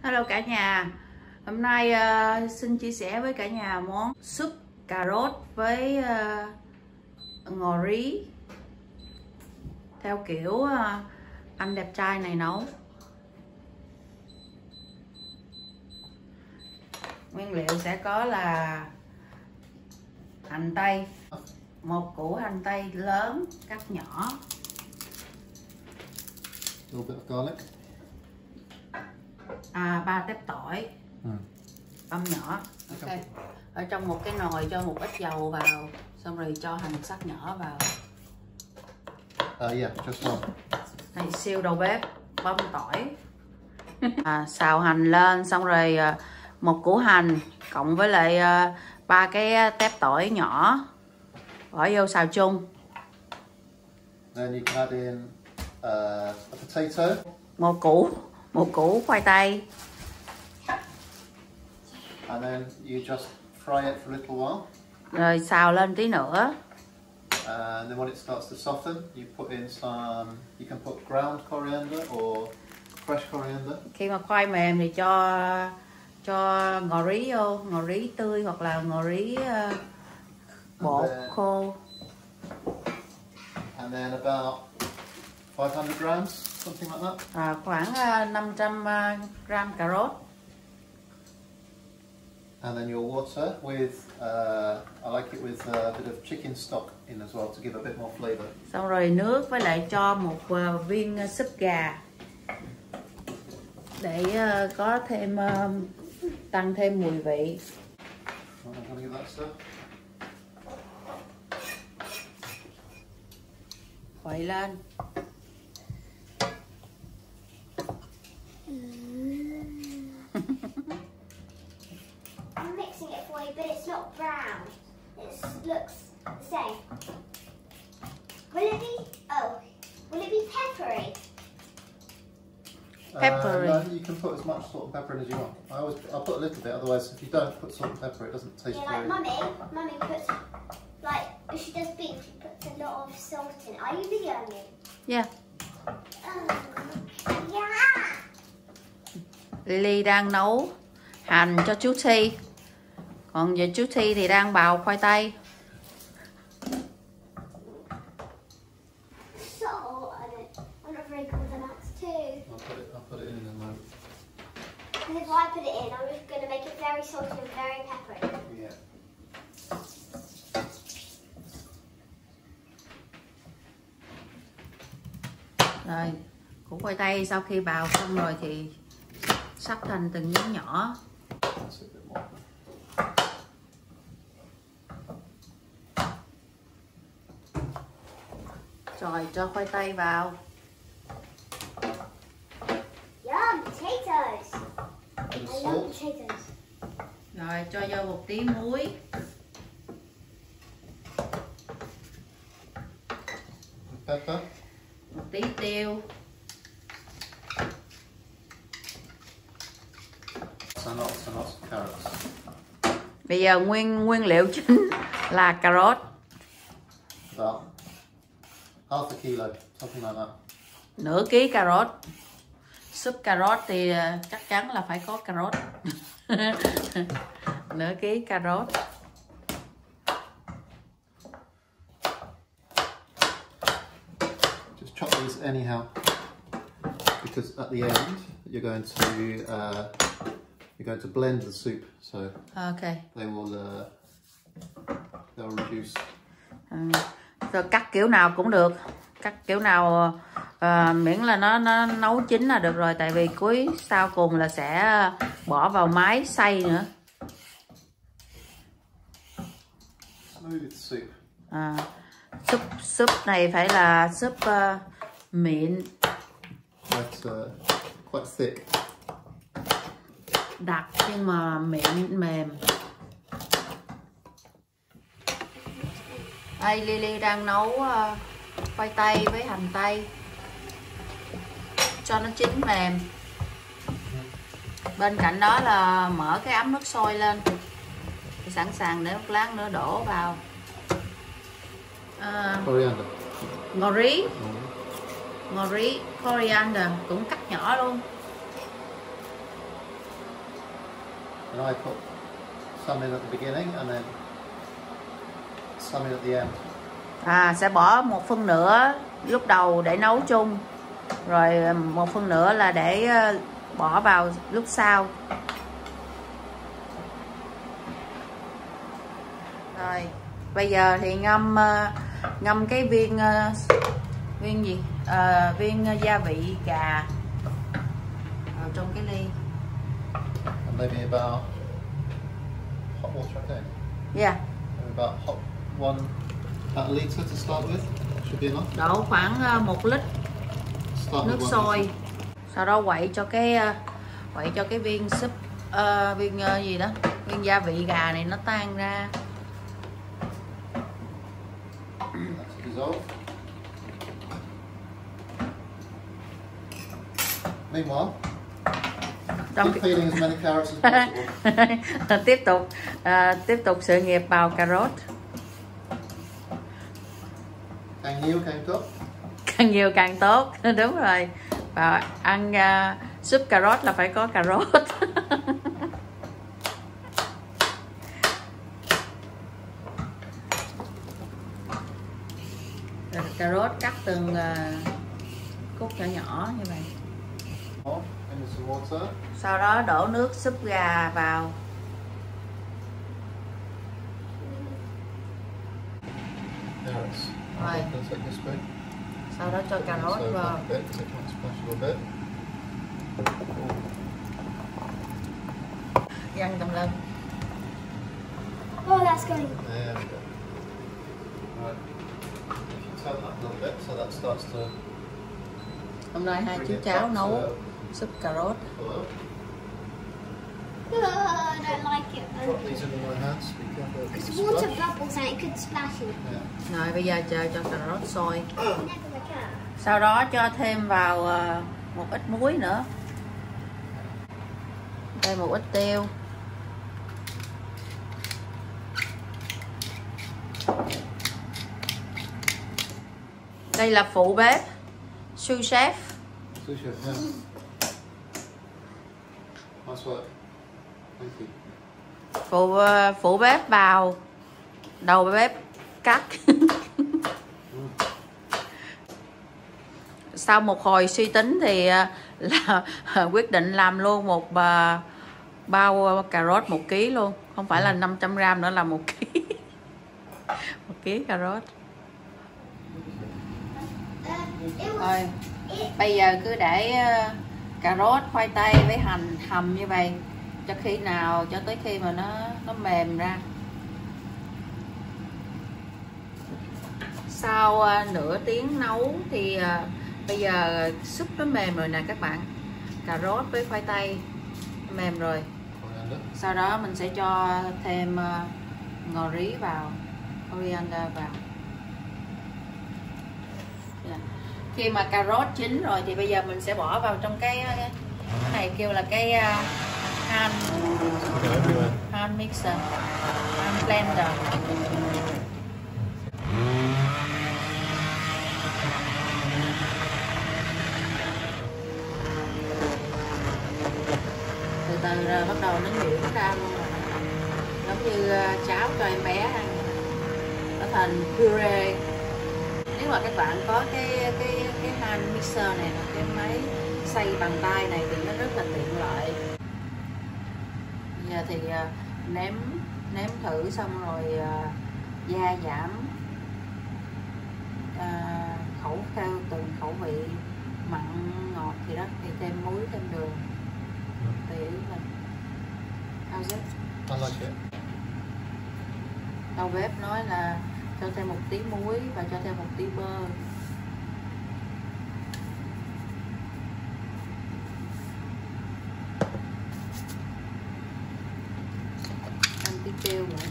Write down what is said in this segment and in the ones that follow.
Hello cả nhà. Hôm nay xin chia sẻ với cả nhà món súp cà rốt với ngò rí theo kiểu anh đẹp trai này nấu. Nguyên liệu sẽ có là hành tây, một củ hành tây lớn cắt nhỏ, A little bit of garlic. 3 tép tỏi băm nhỏ. Ok. Ở trong một cái nồi cho một ít dầu vào, xong rồi cho hành sắc nhỏ vào. Yeah, just one. Này siêu đầu bếp băm tỏi. Xào hành lên, xong rồi một củ hành cộng với lại 3 cái tép tỏi nhỏ bỏ vô xào chung. Then you can add in a potato. Một củ khoai tây. And then you just fry it for a little while. Rồi xào lên tí nữa. And then when it starts to soften, you put in some, you can put ground coriander or fresh coriander. Khi mà khoai mềm thì cho ngò rí vô, ngò rí tươi hoặc là ngò rí bột khô. And then about 500 grams, something like that. Khoảng 500 gram cà rốt. And then your water with, I like it with a bit of chicken stock in as well to give a bit more flavour. Xong rồi nước với lại cho một viên súp gà để có thêm tăng thêm mùi vị. Khuấy lên. I'm mixing it for you, but it's not brown. It looks the same. Will it be peppery? Peppery. No, you can put as much salt and pepper in as you want. I'll put a little bit, otherwise if you don't put salt and pepper it doesn't taste Yeah, very... like Mummy puts, like, if she does beef, she puts a lot of salt in it. Are you videoing me? Yeah. Yeah! Lily đang nấu hành cho chú Thi. Còn giờ chú Thi thì đang bào khoai tây. Salt, I'm not very good with amounts too. I'll put it in a moment. Because if I put it in, I'm just going to make it very salty and very peppery. Yeah. Rồi, củ khoai tây sau khi bào xong rồi thì sắp thành từng miếng nhỏ. Rồi cho khoai tây vào. Yum, potatoes. I love potatoes. Rồi cho vô một tí muối. Pepper. Một tí tiêu. And lots of carrots. Bây giờ nguyên liệu chính là cà rốt. About half a kilo, something like that. Nửa ký cà rốt. Súp cà rốt thì chắc chắn là phải có cà rốt. Nửa ký cà rốt. Just chop these anyhow, because at the end you're going to blend the soup, so Ok. they'll reduce. Rồi cắt kiểu nào cũng được, cắt kiểu nào miễn là nó nấu chín là được rồi, tại vì cuối sau cùng là sẽ bỏ vào máy xay nữa. Smooth soup. Súp này phải là súp mịn, quite thick. đặc nhưng mà mịn mềm. Đây Lily đang nấu khoai tây với hành tây cho nó chín mềm. Bên cạnh đó là mở cái ấm nước sôi lên thì sẵn sàng để một lát nữa đổ vào Coriander. ngò rí, coriander cũng cắt nhỏ luôn. And I put some in at the beginning and then some in at the end. Sẽ bỏ 1/4 nữa lúc đầu để nấu chung, rồi 1/4 nữa là để bỏ vào lúc sau. Rồi bây giờ thì ngâm cái viên gia vị gà vào trong cái ly. And maybe about hot water, I think. Yeah. Maybe about about a litre to start with. Should be enough. Đổ khoảng 1 lít nước sôi. Sau đó quậy cho cái viên súp viên gia vị gà này nó tan ra. Dissolve. Meanwhile, keep feeding as many carrots as possible. tiếp tục sự nghiệp bào cà rốt. Càng nhiều càng tốt. Càng nhiều càng tốt. Đúng rồi. Và ăn súp cà rốt là phải có cà rốt. Rồi cà rốt cắt từng khúc nhỏ nhỏ như vậy. Sau đó đổ nước súp gà vào. Rồi. Sau đó cho cà rốt vào. Văng tùm lum. Oh, that's going. There we go. Right. If you turn that up a little bit, so that starts to. Hôm nay hai chú cháu nấu súp cà rốt. I don't like it. Drop these into my hands. Because water bubbles and it could splash you. Yeah. Rồi bây giờ chờ cho cà rốt sôi. Never like that. Sau đó cho thêm vào một ít muối nữa. Đây một ít tiêu. Đây là phụ bếp, sous chef. Sous chef, yeah. Nice work. Thank you. Phụ bếp vào, đầu bếp cắt. Sau một hồi suy tính thì là quyết định làm luôn một bao cà rốt 1 kg luôn, không phải là 500g nữa, là 1 kg. 1 kg cà rốt. Rồi bây giờ cứ để cà rốt, khoai tây với hành hầm như vậy cho tới khi mà nó mềm ra. Sau nửa tiếng nấu thì bây giờ súp nó mềm rồi nè các bạn. Cà rốt với khoai tây mềm rồi. Sau đó mình sẽ cho thêm ngò rí vào, coriander vào. Khi mà cà rốt chín rồi thì bây giờ mình sẽ bỏ vào trong cái này kêu là cái hand mixer, hand blender. Từ từ rồi bắt đầu nó nhuyễn ra luôn rồi. Giống như cháo cho em bé ăn, nó thành puree. Nếu mà các bạn có cái hand mixer này, cái máy xay bằng tay này thì nó rất là tiện lợi. Bây giờ thì nếm thử xong rồi gia giảm theo từng khẩu vị, mặn ngọt thì đó, thì thêm muối, thêm đường tùy ý mình. How's it? I like it. Đầu bếp nói là cho thêm 1 tí muối và cho thêm 1 tí bơ. Ăn tí tiêu nữa.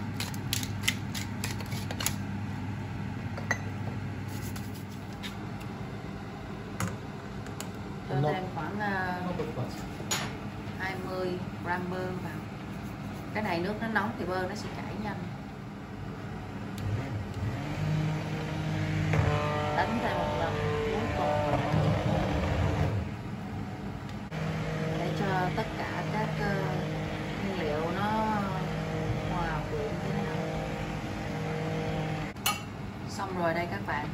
Cho thêm khoảng 20 gram bơ vào. Cái này nước nó nóng thì bơ nó sẽ chảy nhanh. Đánh ra một lần muối còn để cho tất cả các nguyên liệu xong rồi đây các bạn,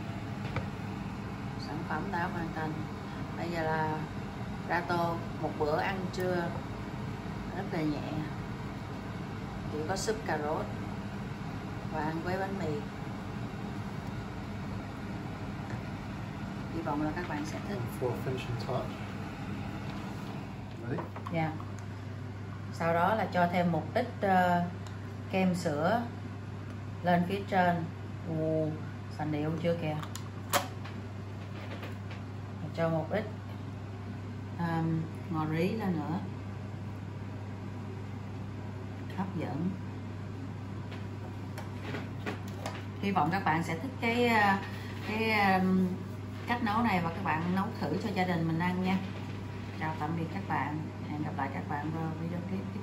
sản phẩm đã hoàn thành. Bây giờ là ra tô một bữa ăn trưa rất là nhẹ, chỉ có súp cà rốt và ăn với bánh mì. Hy vọng là các bạn sẽ thích. For finishing touch. Ready? Dạ. Sau đó là cho thêm một ít kem sữa lên phía trên. Sành điệu chưa kìa. Cho một ít ngò rí lên nữa, hấp dẫn. Hy vọng các bạn sẽ thích cái cách nấu này và các bạn nấu thử cho gia đình mình ăn nha. Chào tạm biệt các bạn, hẹn gặp lại các bạn vào video tiếp theo.